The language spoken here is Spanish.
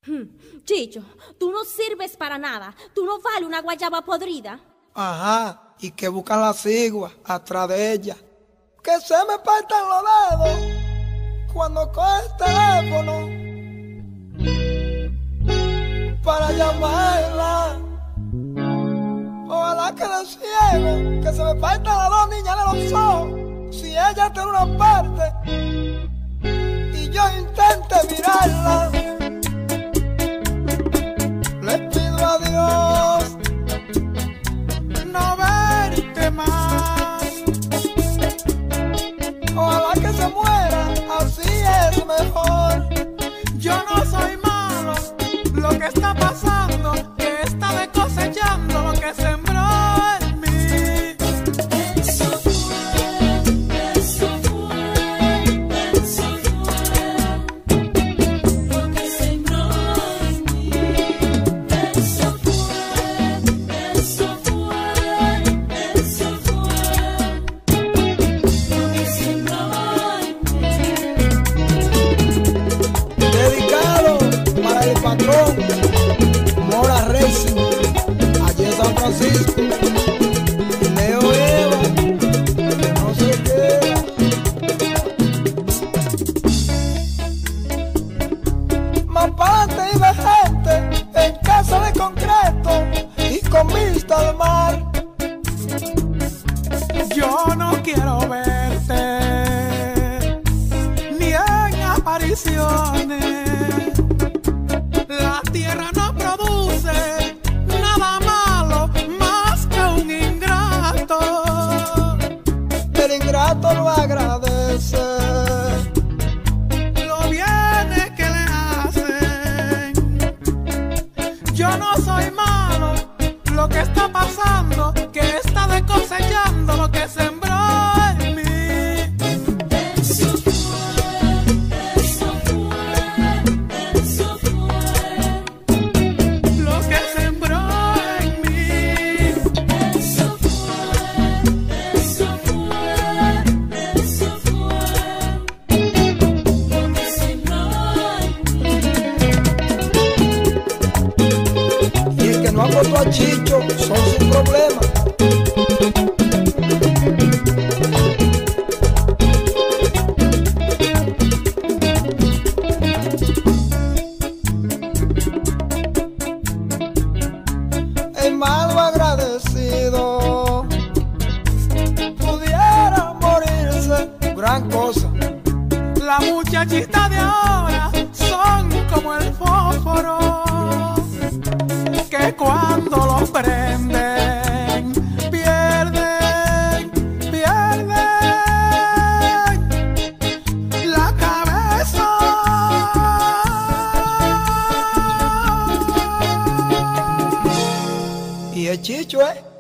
Chicho, tú no sirves para nada. Tú no vales una guayaba podrida. Ajá, y que buscan la cigua atrás de ella. Que se me partan los dedos cuando coge el teléfono para llamarla. Ojalá que de ciego, que se me partan las dos niñas de los ojos. Si ella está en una parte y yo intente mirarla, le pido a Dios no verte más. Ojalá que se muera, así es mejor. Yo no soy malo, lo que está pasando, que está de cosechando lo que sembró en mí. Eso fue lo que sembró en mí. Eso fue lo que sembró en mí. Dedicado para el patrón Mora Racing, allí en San Francisco. Leo Eva, que no se queda. Más pa'lante iba gente en casa de concreto y con vista al mar. Yo no quiero verte ni en apariciones. La tierra no produce nada malo más que un ingrato. El ingrato lo agradece. Lo viene que le hacen. Yo no soy malo, lo que está pasando, que está de cosechando lo que sembró en mí. Eso fue Lo que sembró en mí. Eso fue lo que sembró en mí. Y el que no acostó a Chicho son sus problemas. El malo agradecido pudiera morirse, gran cosa. La muchachita de ahora son como el fósforo que cuando lo prenden pierden la cabeza. Y el Chicho,